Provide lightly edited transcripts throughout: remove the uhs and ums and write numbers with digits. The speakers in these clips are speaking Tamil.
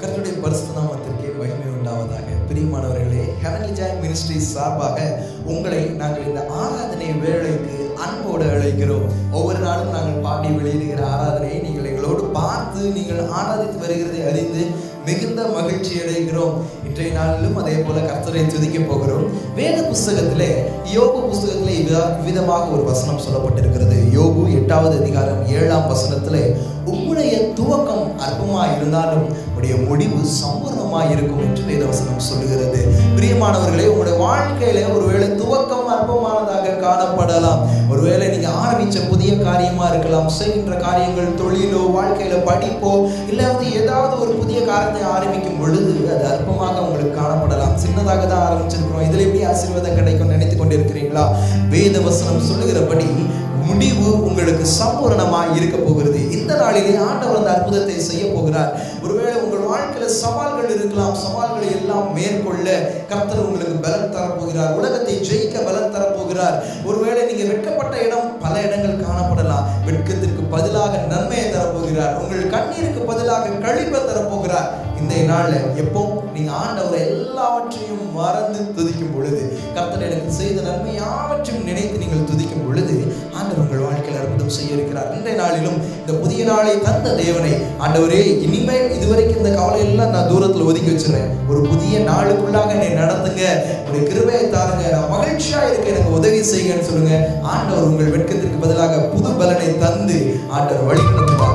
கர்த்தருடைய பரிசுத்த நாமத்திற்கு மகிமை உண்டாவதாக. பிரியமானவர்களே, ஹெவன்லி ஜாய் மினிஸ்ட்ரிஸ் சார்பாக உங்களை நாங்கள் இந்த ஆராதனை வேளைக்கு அன்போடு அழைக்கிறோம். ஒவ்வொரு நாளும் நாங்கள் பாடி வெளியிடுகிற ஆராதனையை நீங்கள் எங்களோடு பார்த்து நீங்கள் ஆராதித்து வருகிறதை அறிந்து மிகுந்த மகிழ்ச்சி அடைகிறோம். இன்றைய நாளிலும் அதே போல கர்த்தரை துதிக்க போகிறோம். வேத புஸ்தகத்திலே யோபு புஸ்தகத்திலே விதமாக ஒரு வசனம் சொல்லப்பட்டிருக்கிறது. யோபு 8வது அதிகாரம் 7ஆம் வசனத்திலே, உம்முடைய துவக்கம் அற்பமாய் இருந்தாலும் உடைய முடிவு சம்பூர்ணமாய் இருக்கும் என்று வேதவசனம் சொல்லுகிறது. பிரியமானவர்களே, உங்களுடைய வாழ்க்கையில ஒருவேளை துவக்கம் அற்பமானதாக காணப்படலாம். ஒருவேளை நீங்க ஆரம்பிச்ச புதிய காரியமா இருக்கலாம், செய்கின்ற காரியங்கள், தொழிலோ, வாழ்க்கையில படிப்போ, இல்லாவது ஏதாவது ஒரு புதிய காரியத்தை ஆரம்பிக்கும் பொழுது அது அற்பமாக உங்களுக்கு காணப்படலாம். சின்னதாக தான் ஆரம்பிச்சிருக்கிறோம், இதுல எப்படி ஆசீர்வாதம் கிடைக்கும் நினைத்து கொண்டிருக்கிறீங்களா? வேதவசனம் சொல்லுகிறபடி முடிவு உங்களுக்கு சம்பூரணமாய் இருக்க போகிறது. இந்த நாளிலே ஆண்டவர் அந்த அற்புதத்தை செய்ய போகிறார். ஒருவேளை உங்கள் வாழ்க்கையில சவால்கள் இருக்கலாம், சவால்களை எல்லாம் மேற்கொள்ள கர்த்தர் உங்களுக்கு பலன் தரப்போகிறார். உலகத்தை ஜெயிக்க பலன் தரப்போகிறார். ஒருவேளை நீங்க வெட்கப்பட்ட இடம் பல இடங்கள் காணப்படலாம், வெட்கத்திற்கு பதிலாக நன்மையை தரப்போகிறார். உங்கள் கண்ணீருக்கு பதிலாக கழிப்பை தரப்போகிறார். இந்த நாள்ல எப்போ நீங்க ஆண்டவரை எல்லாவற்றையும் மறந்து துதிக்கும் பொழுது, கர்த்தர் எனக்கு செய்த நன்மை யாவற்றையும் நினைத்து நீங்கள் துதிக்கும் பொழுது ஆண்டவர் உங்கள் வாழ்க்கையில் அற்புதம் செய்ய இருக்கிறார். இன்றைய நாளிலும் இந்த புதிய நாளை தந்த தேவனை, ஆண்டவரே, இனிமேல் இதுவரைக்கும் இந்த கவலை எல்லாம் நான் தூரத்தில் ஒதுக்கி வச்சிருக்கேன், ஒரு புதிய நாளுக்குள்ளாக என்னை நடத்துங்க, ஒரு கிருபையை தாருங்க, நான் மகிழ்ச்சியா இருக்க எனக்கு உதவி செய்யுங்கன்னு சொல்லுங்க. ஆண்டவர் உங்கள் வெட்கத்திற்கு பதிலாக புது பலனை தந்து ஆண்டவர் வழி நடத்துவார்.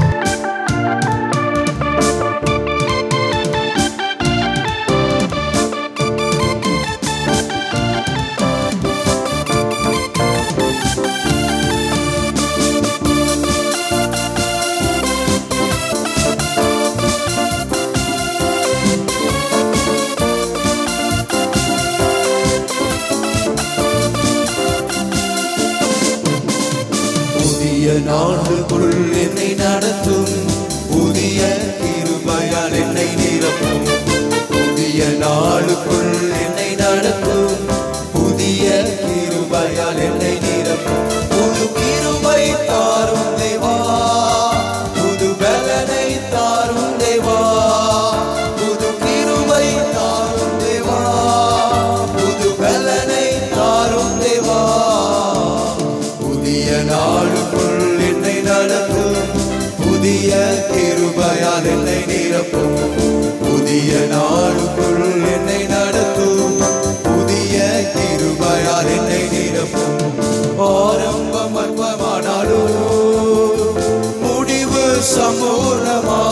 நாளுக்குள் என்னை நடத்தும், புதிய கிருபையால் என்னை நிரப்பும். புதிய நாளுக்குள் என்னை நடத்தும், புதிய கிருபையால் என்னை நிரப்பும். புது கிருபை தாரும் தேவா, புது பலனை தாரும் தேவா, புது கிருபை தாரும் தேவா, புது பலனை தாரும் தேவா. புதிய நாளுக்குள் என்னை நடத்தும், புதிய கிருபையால் என்னை நிரப்பும். புதிய நாளுக்குள் என்னை நடத்தும், புதிய கிருபையால் என்னை நிரப்பும். ஆரம்பம் அற்பமானாலும் முடிவு சம்பூர்ணமா,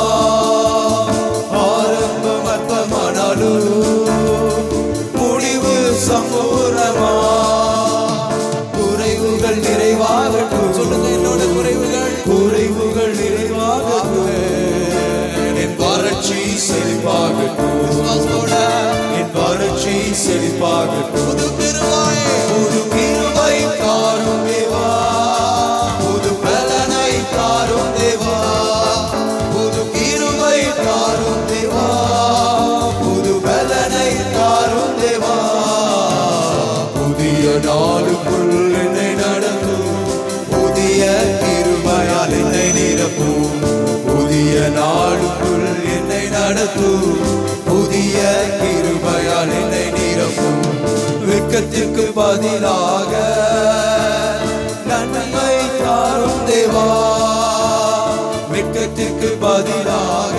ஆரம்பம் அற்பமானாலும் முடிவு சம்பூர்ணமா. குறைவுகள் நிறைவாகட்டும், சொல்லுங்க என்னோட குறைவுகள், குறைவுகள் நிறைவாகட்டும். என் வறட்சி செழிப்பாகட்டும், என் வறட்சி செழிப்பாகட்டும். புது கிருபை, புது கிருபை தாரும் தேவா, புது பலனை தாரும் தேவா, புது கிருபை தாரும் தேவா, புது பலனை தாரும் தேவா. புதிய நாளுக்குள் என்னை நடத்தும், புதிய கிருபையால் என்னை நிரப்பும். புதிய நாளுக்குள் என்னை நடத்தும், புதிய கிருபையால் என்னை நிரப்பும். வெட்கத்திற்கு பதிலாக நன்மை தாரும் தேவா, வெட்கத்திற்கு பதிலாக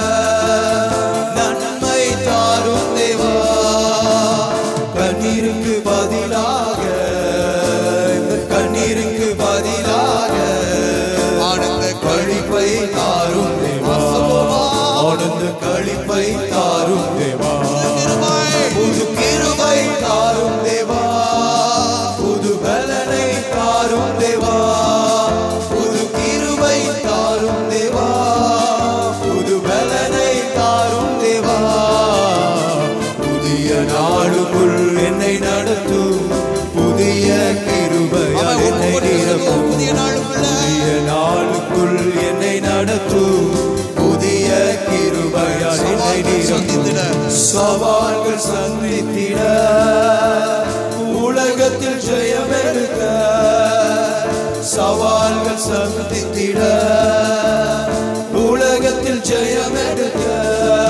நன்மை தாரும் தேவா. கண்ணீருக்கு பதிலாக, கண்ணீருக்கு பதிலாக ஆனந்த கழிப்பை தாரும் தேவா, ஆனந்த கழிப்பை தாரும் தேவா. புது கிருபை தாரும் தேவா, புது பலனை தாரும் தேவா, புது கிருபை தாரும் தேவா, புது பலனை தாரும் தேவா. புதிய நாளுக்குள் என்னை நடத்தும், புதிய கிருபையால் என்னை நிரப்பும். புதிய நாளுக்குள் என்னை நடத்தும், புதிய கிருபையால் என்னை நிரப்பும். சவால்கள் சந்தித்திட, உலகத்தில் ஜெயம் எடுக்க, சவால்கள் சந்தித்திட, உலகத்தில் ஜெயம் எடுக்க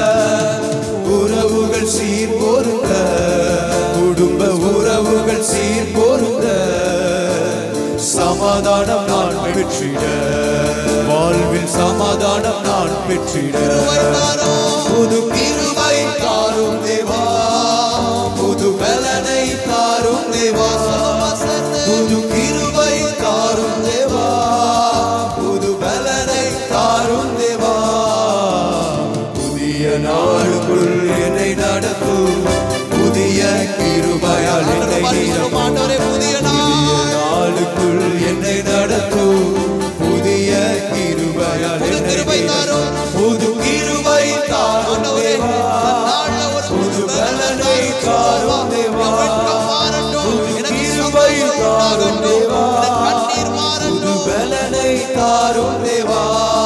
சமாதானம் நான் பெற்றிட, வாழ்வில் சமாதானம் நான் பெற்றிட புது கிருபை தாரும் தேவா, புது பலனை தாரும் தேவா, புது கிருபை தாரும் தேவா, புது பலனை தாரும் தேவா. புதிய நாளுக்குள் என்னை நடத்தும், புதிய கிருபையால் என்னை நிரப்பும். புதிய நாளுக்குள் என்னை நடத்தும், புதிய கிருபையால் என்னை நிரப்பும். புது கிருபை தாரும் தேவா, புது பலனை தாரும் தேவா, புது கிருபை தாரும் தேவா, புது பலனை தாரும் தேவா.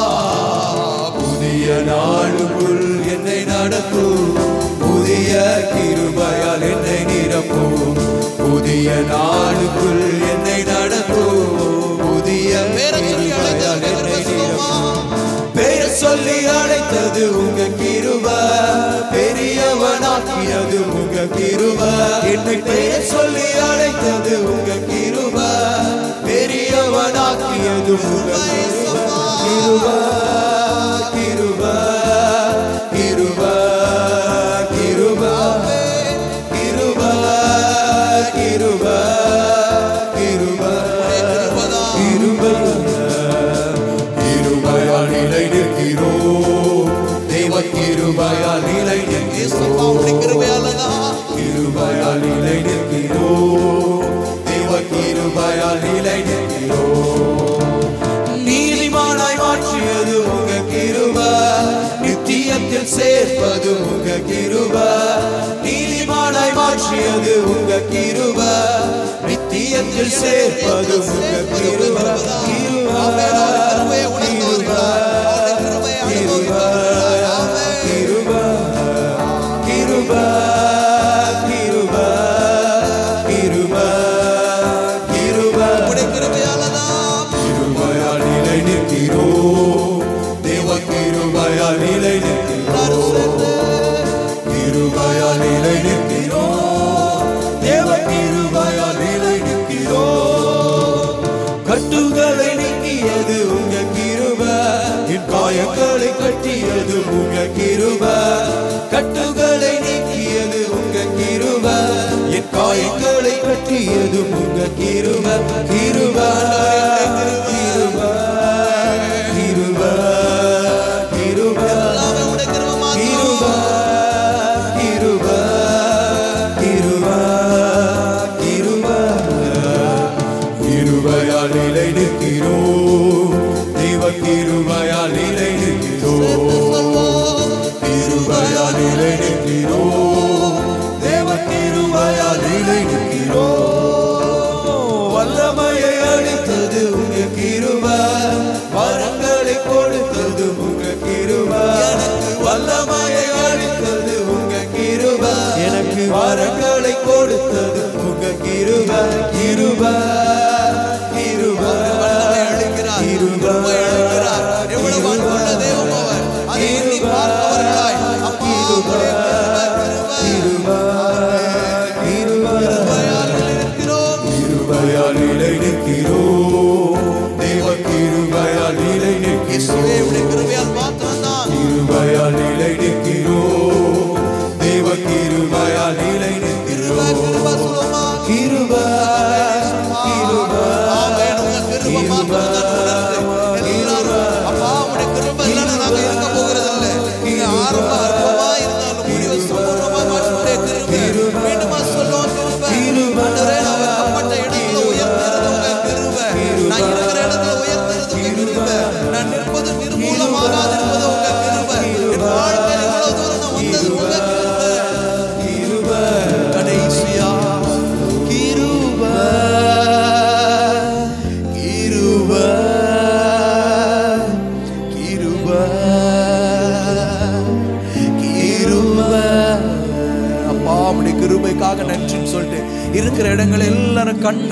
புதிய நாளுக்குள் என்னை நடத்தும், புதிய கிருபையால் என்னை நிரப்பும். புதிய நாளுக்குள் என்னை நடத்தும், புதிய கிருபையால் என்னை நிரப்பும். பெயர் சொல்லி அழைத்தது உங்க கிருபை, பெரியவனாக்கியது உங்க கிருபை. என்னை பெயர் சொல்லி அழைத்தது உங்க கிருபை, பெரியவனாக்கியது உங்க கிருபை. கிருபை கிருபை கிருபை கிருபை கிருபை கிருபை கிருபை கிருபையால் நிலை நிற்கிறோம், தேவ கிருபையால் நிலை நிற்கிறோம், கிருபையால் நிலை நிற்கிறோம், தேவ கிருபையால் நிலை நிற்கிறோம். நீதிமானாய் மாற்றியது உங்க கிருபை, நித்தியத்தில் சேர்ப்பது உங்க கிருபை. நீதிமானாய் மாற்றியது உங்க கிருபை, நித்தியத்தில் சேர்ப்பது உங்க கிருபை. கிருபை கிருபை கிருபை கிருபை கிருபை கிருபை கிருபை கிருபை. கிருபையால் நிலை நிற்கிறோம், தேவ கிருபையால் நிலை நிற்கிறோம், கிருபையால் நிலை நிற்கிறோம், தேவ கிருபையால் நிலை நிற்கிறோம். கட்டுகளை நீக்கியது உங்க கிருபை, என் காயங்களை கட்டியது உங்க கிருபை. கட்டுகளை நீக்கியது உங்க கிருபை, என் காயங்களை கட்டியது உங்க கிருபை. கிருபை கிருபை கிருபை கிருபை கிருபை கிருபை கிருபை கிருபை. கிருபையால் நிலை நிற்கிறோம், தேவ கிருபையால் நிலை நிற்கிறோம், கிருபையால் நிலை நிற்கிறோம், தேவ கிருபையால் நிலை நிற்கிறோம். வல்லமையை அளித்தது உங்க கிருபை, வரங்களை கொடுத்தது உங்க கிருபை. வல்லமையை அளித்தது உங்க கிருபை, எனக்கு வரங்களை கொடுத்தது உங்க கிருபை. கிருபை கிருபை கிருபை எவ்வளவு அன்புள்ள தேவன் அவர், அதை எண்ணி பார்ப்பவர்களாய் அப்பா கிருபை கிருபை கிருபையால் நிலை நிற்கிறோம், கிருபையால் நிலை நிற்கிறோம், தேவ கிருபையால் நிலை நிற்கிறோம், கிருபையால் மாத்திரம்தான் கிருபையால் நிலை நிற்கிறோம், தேவ கிருபையால் நிலை நிற்கிறோம். கிருபை கிருபை நான் நிற்பது நிர்மூலமாகாத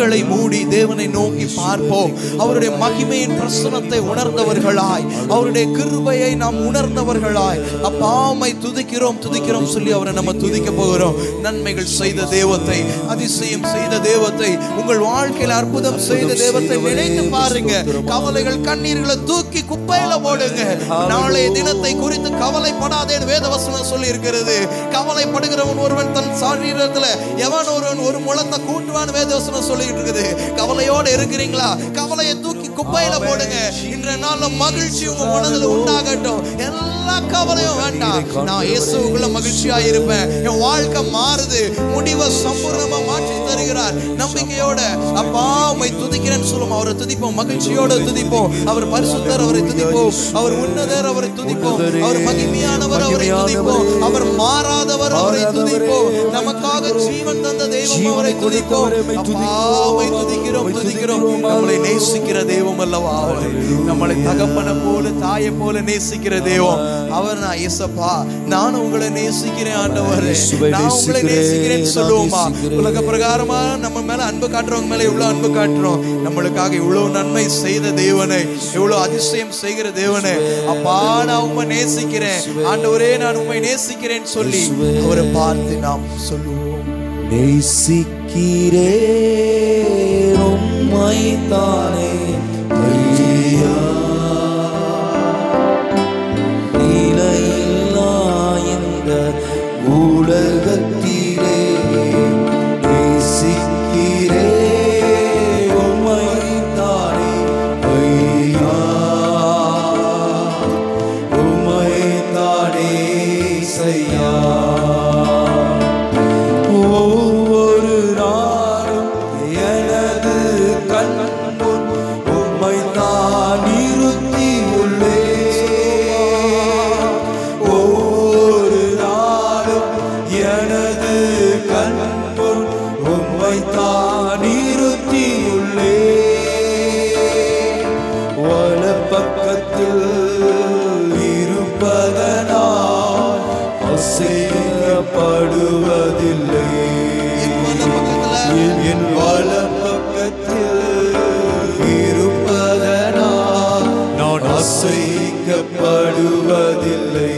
கண்களை மூடி தேவனை நோக்கி பார்ப்போம். அவருடைய மகிமையின் பிரசன்னத்தை உணர்ந்தவர்களாய், அவருடைய கிருபையை நாம் உணர்ந்தவர்களாய், அப்பாமை துதிக்கிறோம் துதிக்கிறோம் சொல்லி அவரை நம்ம துதிக்க போகிறோம். நன்மைகள் செய்த தேவத்தை, அதிசயம் செய்த தேவத்தை, உங்கள் வாழ்க்கையில் அற்புதம் செய்த தேவத்தை நினைத்து பாருங்க. கவலைகள் கண்ணீர்களை தூக்கி குப்பையில போடுங்க. நாளைய தினத்தை குறித்து கவலைப்படாதேன்னு வேதவசனம் சொல்லி இருக்கிறது. கவலைப்படுகிறவன் ஒருவன் தன் சரீரத்துல எவன் ஒருவன் ஒரு முழத்தை கூட்டுவான் வேதவசனம் சொல்லிட்டு இருக்குது. கவலையோட இருக்கிறீங்களா? கவலையை தூக்கி குப்பையில போடுங்க. இன்றைய நாள்ல மகிழ்ச்சி உங்க மனதில் உண்டாகட்டும். எல்லா கவலையும் வேண்டாம். நான் இயேசுக்குள்ள மகிழ்ச்சியா இருப்பேன். என் வாழ்க்கை மாறுது. முடிவை சம்பூர்ணமா மாற்றி தருகிறார். நம்பிக்கையோட அப்பா உம்மை துதிக்கிறேன்னு சொல்லுவோம். அவரை துதிப்போம், மகிழ்ச்சியோட துதிப்போம். அவர் பரிசுத்தர், அவரை துதிப்போம். அவர் உன்னதர், அவரை துதிப்போம். அவர் மகிமையானவர், அவரை துதிப்போம். அவர் மாறாதவர், அவரை துதிப்போம். நமக்காக ஜீவன் தந்த தெய்வம், அவரை துதிப்போம். அப்பாவை துதிக்கிறோம் துதிக்கிறோம். நம்மளை நேசிக்கிற தெய்வம் அல்லவா அவர். நம்மளை தகப்பனை போல தாயை போல நேசிக்கிற தெய்வம் அவர். நான் இயேசப்பா, நான் உங்களை நேசிக்கிறேன் ஆண்டவர், நான் உங்களை நேசிக்கிறேன்னு சொல்லுவோமா? உலக பிரகாரமா நம்ம மேல அன்பு காட்டுறவங்க மேல இவ்வளவு அன்பு காட்டுறோம். நம்மளுக்காக இவ்வளவு நன்மை செய்த தேவனை, இவ்வளவு அதிசயம் செய்கிற தேவனை, அப்பா நான் உண்மை நேசிக்கிறேன் ஆண்டவரே, நான் உண்மை நேசிக்கிறேன் சொல்லி அவரை பார்த்து நாம் சொல்லுவோம். நேசிக்கிறே உம்மை தானே ஐயா, நிலையில்லா இந்த உலகத்திலே நேசிக்கிறே உம்மை தானே ஐயா, உம்மை தானே செய்யா. ஒவ்வொரு நாளும் எனது கண் முன் உம்மை தான் நிறுத்தி உள்ளே. ஒவ்வொரு நாளும் எனது கண் முன் உம்மை தான் நிறுத்தி உள்ளே. வலப்பக்கத்தில் இருப்பதனால் அசைக்கப்படுவதில்லை. என் வலப்பக்கத்தில் இருப்பதனால் நான் அசைக்கப்படுவதில்லை.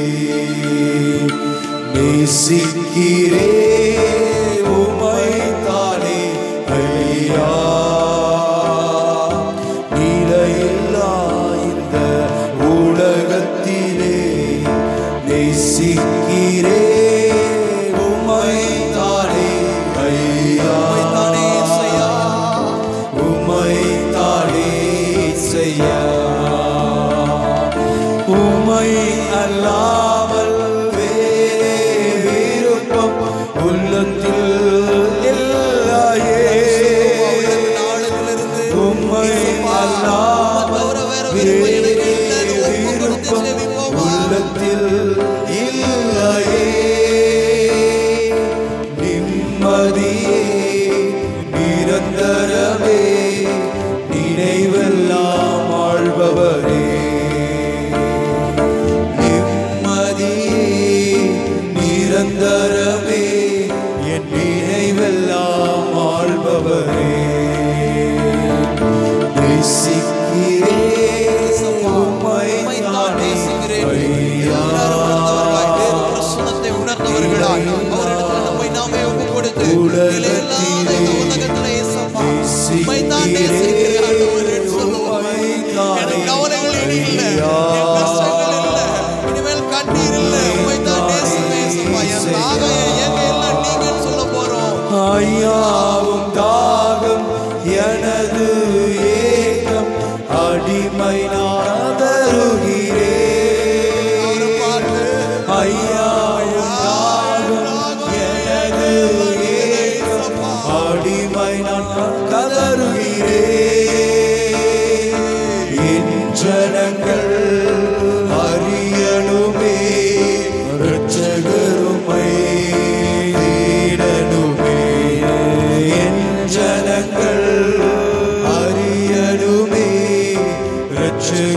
நேசிக்கிறே உம்மை தானே ஐயா, நிலையில்லா இந்த உலகத்திலே நேசிக்கிறே உம்மை தானே ஐயா, உம்மை தானே செய்யா. உம்மை அல்லாமல் வேறே விருப்பம் உள்ளத்தில் இல்லையே. உம்மை அல்லாமல் வேறே விருப்பம் உள்ளத்தில் இல்லையே. நிம்மதியே நிரந்தரமே நினைவெல்லாம் ஆள்பவரே. நிம்மதியே நிரந்தரமே என் நினைவெல்லாம் ஆள்பவரே. நேசிக்கிறே உம்மை தானே ஐயா, பிரசன்னத்தை உணர்ந்தவர்களாய் அவரிடத்தில் நம்மை நாமே ஒப்புக் கொடுத்து உலகத்திலே உம்மை தான் நேசிக்கிறேன் ஆண்டவரே சொல்லுவோம். எனக்கு கவலைகள் இனி இல்லை, என் கஷ்டங்கள் இல்லை, இனிமேல் கண்ணீர் இல்லை. உம்மை தான் நேசிப்பேன் ஏசப்பா. என் தாகம் எங்க எல்லாம் நீங்கள் சொல்ல போறோம். ஐயாவும் தாகம் எனது ஏக்கம் அடிமை நான் தருகிறேன். ஐயாவும் தாகம் எனது ஏக்கம் அடிமை நான் கதறுகிறேன். என் ஜனங்கள் அறியணுமே இரட்சகருமை தேடணுமே. என் ஜனங்கள் அறியணுமே இரட்சகருமை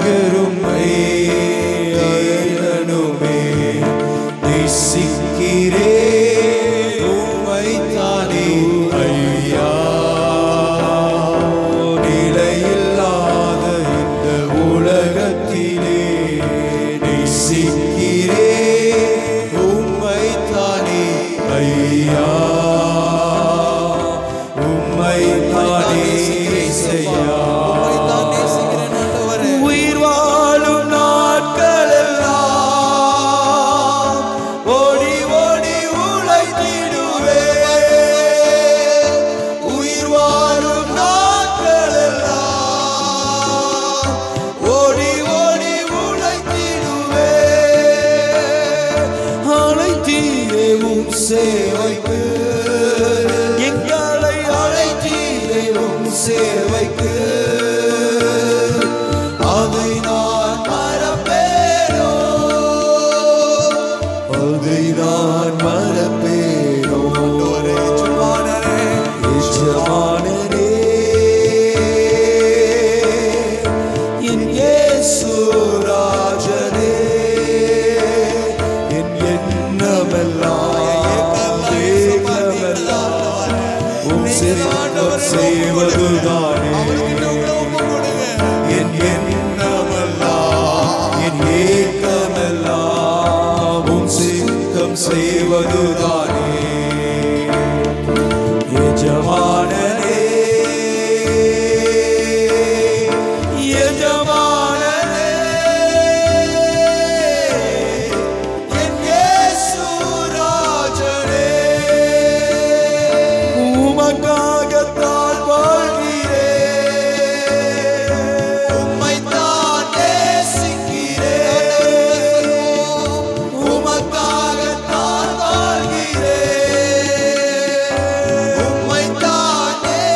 சேவைக்கு அதை நான் மறப்பேனோ, அதை நான் மறப்பேனோ. எஜமானரே என் இயேசு ராஜனே, என் எண்ணமெல்லாம் உம் சித்தம் செய்வதுதானே. என் எண்ணமெல்லாம் என் ஏக்கமெல்லாம் உம் சித்தம் செய்வதுதானே. எஜமானரே எஜமானரே என் இயேசு ராஜனே, உமக்காகத்தான் வாழ்கிறேன், உம்மைத்தான் நேசிக்கிறேன், உமக்காகத்தான் வாழ்கிறேன், உம்மைத்தான்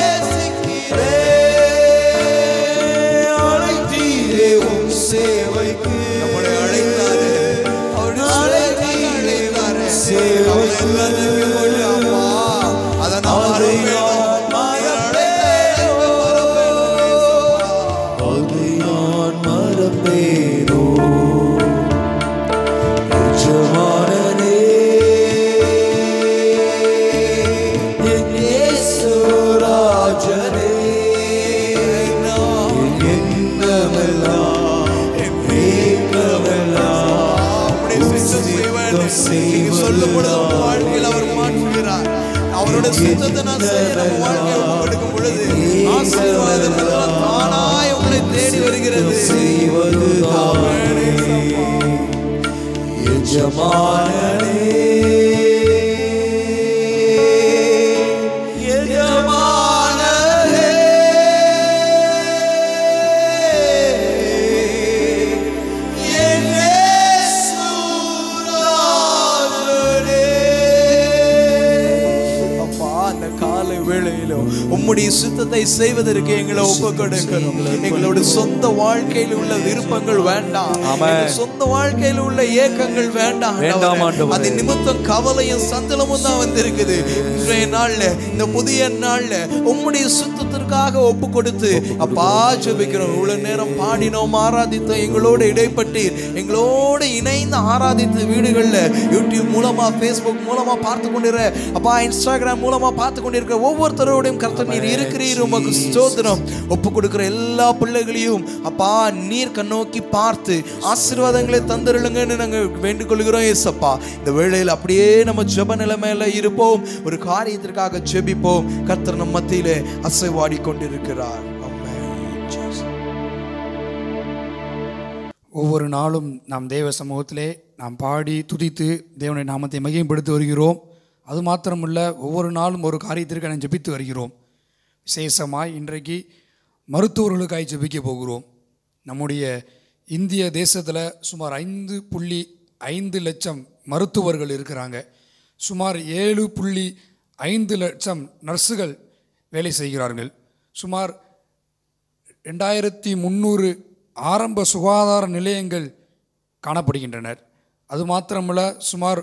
நேசிக்கிறேன். அழைத்தீரே உம் சேவைக்கு, நம்மளை அழைத்தாரு, அவருடைய அழைத்தீரே உம் சேவைக்கு, அதை நாம் அதை மறப்பேனோ, அதை நான் மறப்பேனோ. எஜமானனே என் இயேசு ராஜனே, என் எண்ணமெல்லாம் என் ஏக்கமெல்லாம் அவருடைய சித்தம் செய்வேன். நீங்க சொல்லப்படுது உங்க வாழ்க்கையில் அவர் மாற்றுகிறார். அவருடைய சித்தத்தை நான் செய்ய நம்ம வாழ்க்கையை ஒப்படைக்கும் பொழுது ஆசீர்வாதங்கள் எல்லாம் தானாய் உங்களை தேடி வருகிறது. செய்வதுதானே. எஜமானனே எஜமானனே என் இயேசு ராஜனே. அப்பா, அந்த காலை வேளையிலும் உம்முடைய சித்தத்தை செய்வதற்கு எங்களை ஒப்புக்கொடுக்கிறோம். எங்களுடைய சொந்த வாழ்க்கையில் உள்ள விருப்பங்கள் வேண்டாம், எங்கள் சொந்த வாழ்க்கையில் உள்ள ஏக்கங்கள் வேண்டாம். அது நிமித்தம் கவலையும் சஞ்சலமும் தான் வந்திருக்குது. இன்றைய நாள்ல, இந்த புதிய நாள்ல உம்முடைய சுத்தத்திற்காக ஒப்பு கொடுத்து அப்பா ஜெபிக்கிறோம். இவ்வளவு நேரம் பாடினோம், ஆராதித்தோம், எங்களோட இடைப்பட்டீர், எங்களோட இணைந்து ஆராதித்து வீடுகள்ல யூடியூப் மூலமா, Facebook மூலமா பார்த்து கொண்டிருக்கிற அப்பா, இன்ஸ்டாகிராம் மூலமா பார்த்து கொண்டிருக்கிற ஒவ்வொருத்தரோடையும் கர்த்தர் நீர் இருக்கிறீர். உமக்கு ஸ்தோத்திரம். ஒப்பு கொடுக்கிற எல்லா பிள்ளைகளையும் அப்பா நீர் கண்ணோக்கி பார்த்து ஆசீர்வாதங்களை தந்திருளுங்கன்னு நாங்கள் வேண்டிக் கொள்கிறோம். ஏசப்பா, இந்த வேளையில் அப்படியே நம்ம ஜெப நிலைமையில இருப்போம். ஒரு காரியத்திற்காக ஜெபிப்போம். கர்த்தர் நம் மத்தியிலே அசைவாடி கொண்டிருக்கிறார். ஒவ்வொரு நாளும் நாம் தேவ சமூகத்திலே நாம் பாடி துதித்து தேவனுடைய நாமத்தை மகிமைப்படுத்தி வருகிறோம். அது மாத்திரமல்ல, ஒவ்வொரு நாளும் ஒரு காரியத்திற்கு நாம் ஜெபித்து வருகிறோம். விசேஷமாய் இன்றைக்கு மருத்துவர்களுக்காய் ஜெபிக்க போகிறோம். நம்முடைய இந்திய தேசத்தில் சுமார் 5.5 லட்சம் மருத்துவர்கள் இருக்கிறாங்க. சுமார் 7.5 லட்சம் நர்ஸுகள் வேலை செய்கிறார்கள். சுமார் 2300 ஆரம்ப சுகாதார நிலையங்கள் காணப்படுகின்றனர். அது மாத்திரமல்ல, சுமார்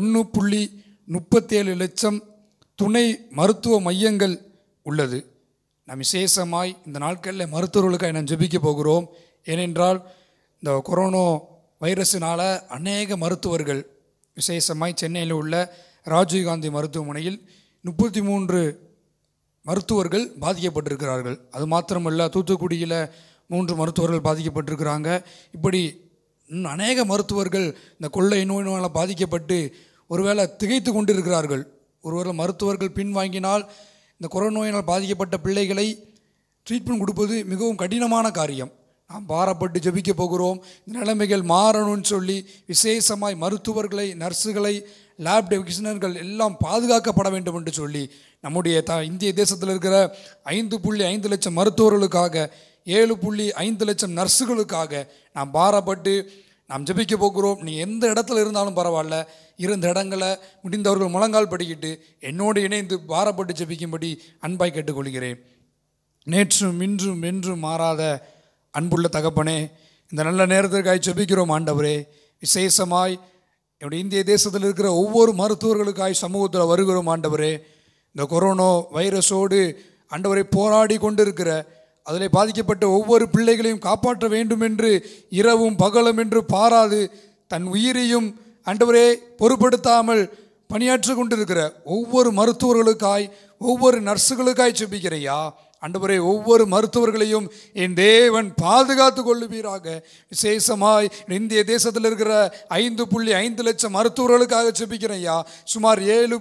1.37 லட்சம் துணை மருத்துவ மையங்கள் உள்ளது. நாம் விசேஷமாய் இந்த நாட்களில் மருத்துவர்களுக்காக நாம் ஜெபிக்க போகிறோம். ஏனென்றால் இந்த கொரோனா வைரஸினால் அநேக மருத்துவர்கள், விசேஷமாய் சென்னையில் உள்ள ராஜீவ்காந்தி மருத்துவமனையில் 33 மருத்துவர்கள் பாதிக்கப்பட்டிருக்கிறார்கள். அது மாத்திரமல்ல, தூத்துக்குடியில் 3 மருத்துவர்கள் பாதிக்கப்பட்டிருக்கிறாங்க. இப்படி அநேக மருத்துவர்கள் இந்த கொள்ளை நோயினால் பாதிக்கப்பட்டு ஒருவேளை திகைத்து கொண்டிருக்கிறார்கள். ஒருவேளை மருத்துவர்கள் பின்வாங்கினால் இந்த கொரோனா நோயினால் பாதிக்கப்பட்ட பிள்ளைகளை ட்ரீட்மெண்ட் கொடுப்பது மிகவும் கடினமான காரியம். நாம் பாரப்பட்டு ஜெபிக்க போகிறோம். இந்த நிலைமைகள் மாறணும்னு சொல்லி விசேஷமாய் மருத்துவர்களை, நர்ஸுகளை, லேப் டெக்னீஷியன்கள் எல்லாம் பாதுகாக்கப்பட வேண்டும் என்று சொல்லி நம்முடைய இந்திய தேசத்தில் இருக்கிற 5.5 லட்சம் மருத்துவர்களுக்காக, 7.5 லட்சம் நர்ஸுகளுக்காக நாம் பாரப்பட்டு நாம் ஜெபிக்க போகிறோம். நீ எந்த இடத்துல இருந்தாலும் பரவாயில்ல, இருந்த இடங்களை முடிந்தவர்கள் முழங்கால் படிக்கிட்டு என்னோடு இணைந்து பாரப்பட்டு ஜெபிக்கும்படி அன்பாய் கேட்டுக்கொள்கிறேன். நேற்றும் இன்றும் என்றும் மாறாத அன்புள்ள தகப்பனே, இந்த நல்ல நேரத்திற்காய் ஜெபிக்கிறோம் ஆண்டவரே. விசேஷமாய் என்னுடைய இந்திய தேசத்தில் இருக்கிற ஒவ்வொரு மருத்துவர்களுக்காய் சமூகத்தில் வருகிறோம் ஆண்டவரே. இந்த கொரோனா வைரஸோடு ஆண்டவரை போராடி கொண்டிருக்கிற, அதில் பாதிக்கப்பட்ட ஒவ்வொரு பிள்ளைகளையும் காப்பாற்ற வேண்டும் என்று இரவும் பகலும் என்று பாராது தன் உயிரையும் ஆண்டவரே பொறுப்படுத்தாமல் பணியாற்றி கொண்டிருக்கிற ஒவ்வொரு மருத்துவர்களுக்காய் ஒவ்வொரு நர்ஸுகளுக்காய் ஜெபிக்கிறையா ஆண்டவரே. ஒவ்வொரு மருத்துவர்களையும் என் தேவன் பாதுகாத்து கொள்ளுவீராக. விசேஷமாய் இந்திய தேசத்தில் இருக்கிற 5.5 லட்சம் மருத்துவர்களுக்காக ஜெபிக்கிறையா. சுமார்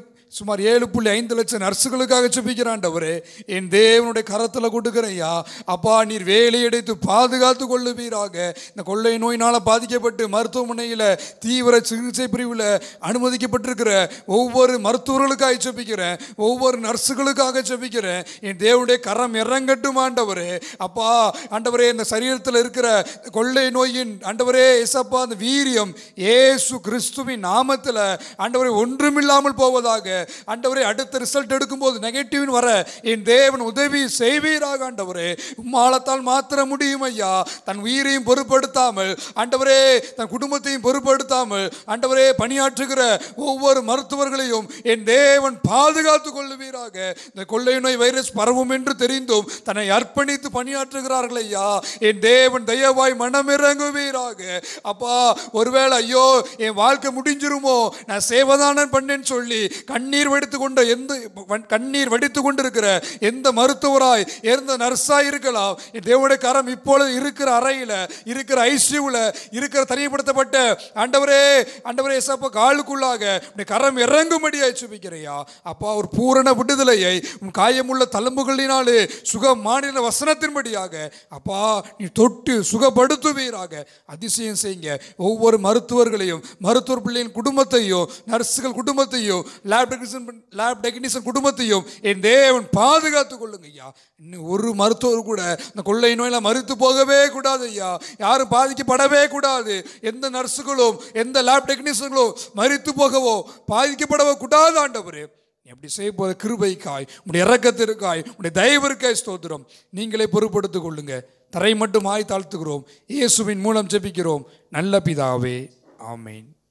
7.5 லட்சம் நர்ஸுகளுக்காக ஜெபிக்கிறாண்டவரே. என் தேவனுடைய கரத்தில் கொடுக்கிறையா. அப்பா, நீர் வேலையடைத்து பாதுகாத்து கொள்ளுவீராக. இந்த கொள்ளை நோயினால் பாதிக்கப்பட்டு மருத்துவமனையில் தீவிர சிகிச்சை பிரிவில் அனுமதிக்கப்பட்டிருக்கிற ஒவ்வொரு மருத்துவர்களுக்காக ஜெபிக்கிறேன், ஒவ்வொரு நர்ஸுகளுக்காக ஜெபிக்கிறேன். என் தேவனுடைய கரம் இறங்கட்டும் ஆண்டவரே. அப்பா ஆண்டவரே, இந்த சரீரத்தில் இருக்கிற கொள்ளை நோயின் ஆண்டவரே இயேசப்பா, அந்த வீரியம் இயேசு கிறிஸ்துவின் நாமத்தில் ஆண்டவரே ஒன்றுமில்லாமல் போவதாக. ஆண்டவரே, அடுத்த ரிசல்ட் எடுக்கும்போது நெகட்டிவ் வர என் தேவன் உதவி செய்வீராக ஆண்டவரே. உம்மாலத்தால் மாத்திர முடியும் ஐயா. தன் உயிரையும் பொறுப்படுத்தாமல் ஆண்டவரே, தன் குடும்பத்தையும் பொறுப்படுத்தாமல் ஆண்டவரே பணியாற்றுகிற ஒவ்வொரு மருத்துவர்களையும் என் தேவன் பாதுகாத்து கொள்ளுவீராக. இந்த கொள்ளை நோய் வைரஸ் பரவும் என்று தெரிந்தும் தன்னை அர்ப்பணித்து பணியாற்றுகிறார்கள் ஐயா. என் தேவன் தயவாய் மனமிறங்குவீராக. அப்பா, ஒருவேளை ஐயோ என் வாழ்க்கை முடிஞ்சிருமோ, நான் சேவதானன் பண்ணேன்னு சொல்லி கண்ணீர் வடித்து கொண்டிருக்கிற எந்த மருத்துவராய் எந்த நர்ஸாய் இருக்கலாம், தேவனுடைய கரம் இப்பொழுது இருக்கிற அறையில் இருக்கிற ஐசியூவில் இருக்கிற தனிப்படுத்தப்பட்ட ஆண்டவரே காலுக்குள்ளாக கரம் இறங்கும்படியாய் ஜெபிக்கிறையா. அப்பா, ஒரு பூரண விடுதலையை உன் காயமுள்ள தழும்புகளினாலே சுகமான வசனத்தின்படியாக அப்பா நீ தொட்டு சுகப்படுத்துவீராக. அதிசயம் செய்யுங்க. ஒவ்வொரு மருத்துவர்களையும், மருத்துவர் பிள்ளையின் குடும்பத்தையும், நர்ஸுகள் குடும்பத்தையும், லேப் டெக்னீஷியன் குடும்பத்தையும் என் தேவன் பாதுகாத்துக் கொள்ளுங்க ஐயா. இன்னும் ஒரு மருத்துவர் கூட இந்த கொள்ளை நோயில மறித்து போகவே கூடாது ஐயா. யாரும் பாதிக்கப்படவே கூடாது. எந்த நர்ஸுகளும் எந்த லேப் டெக்னீஷியன்களும் மறித்து போகவோ பாதிக்கப்படவோ கூடாது ஆண்டவரே. எப்படி செய்ய போத கிருபைக்காய், உடைய இரக்கத்திற்காய், உடைய தயவிற்காய் ஸ்தோத்திரம். நீங்களே பொறுப்படுத்திக் கொள்ளுங்க. தரை மட்டும் தாழ்த்துகிறோம். இயேசுவின் மூலம் ஜெபிக்கிறோம் நல்ல பிதாவே, ஆமேன்.